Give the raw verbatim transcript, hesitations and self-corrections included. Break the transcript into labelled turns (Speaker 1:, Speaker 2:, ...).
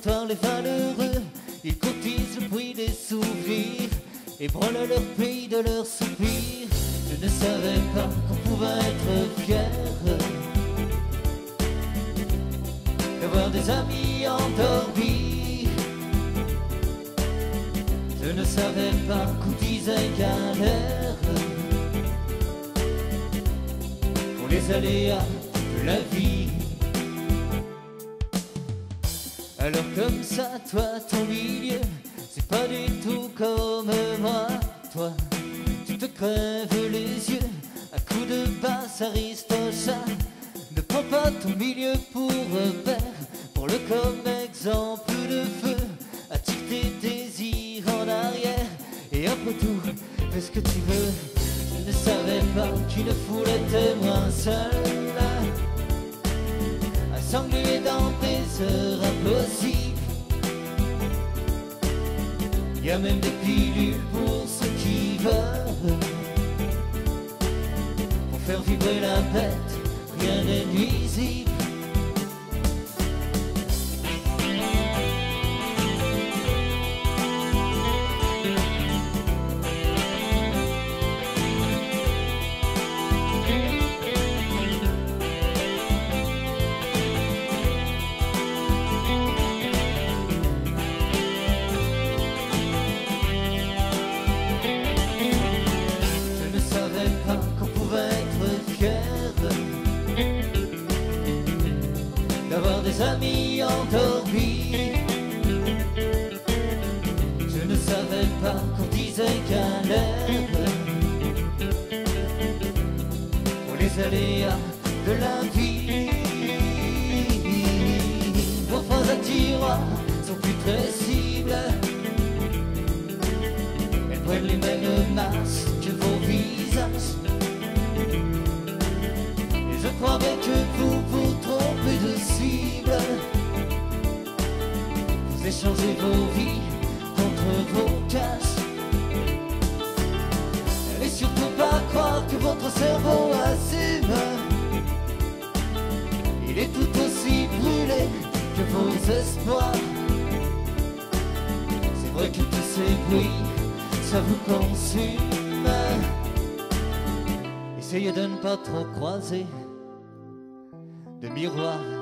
Speaker 1: comptoir les valeureux, ils courtisent le bruit des souvenirs et brûlent leur pays de leurs soupirs. Je ne savais pas qu'on pouvait être fier d'avoir des amis endormis. Je ne savais pas qu'on disait galère pour les aléas de la vie. Alors comme ça, toi, ton milieu, c'est pas du tout comme moi. Toi, tu te crèves les yeux à coups de basse aristocha. Ne prends pas ton milieu pour repère, pour le comme exemple de feu. Attire tes désirs en arrière et après tout, fais ce que tu veux. Je ne savais pas qu'une foule était moins seule à s'engluer dans des heures impossibles. Il y a même des pilules pour ceux qui veulent. Pour faire vibrer la bête, rien n'est nuisible. D'avoir des amis endormis. Je ne savais pas qu'on disait galère pour les aléas de la vie. Vos phrases à tiroir sont plus très cibles. Elles prennent les mêmes masses que vos visages. Et je croyais que vous vous trompez de cible. Vous échangez vos vies contre vos caches. Et surtout pas croire que votre cerveau assume. Il est tout aussi brûlé que vos espoirs. C'est vrai que tous ces bruits, ça vous consume. Essayez de ne pas trop croiser de miroirs